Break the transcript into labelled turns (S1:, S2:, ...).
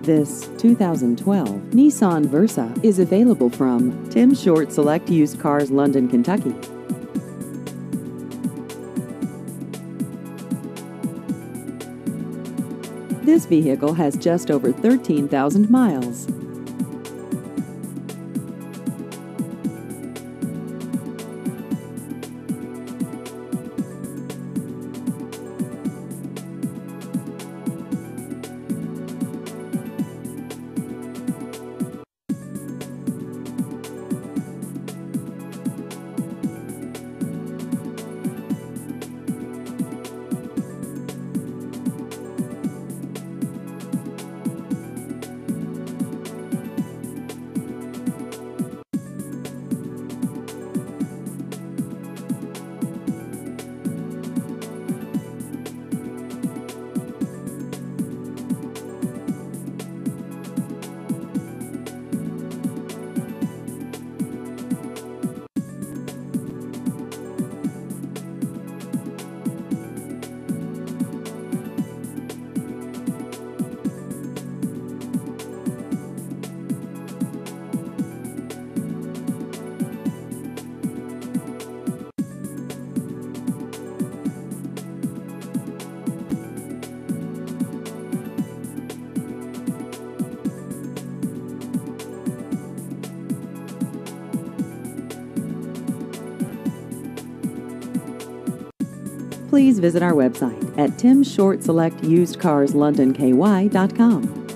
S1: This 2012 Nissan Versa is available from Tim Short Select Used Cars, London, Kentucky. This vehicle has just over 13,000 miles. Please visit our website at timshortselectusedcarslondonky.com.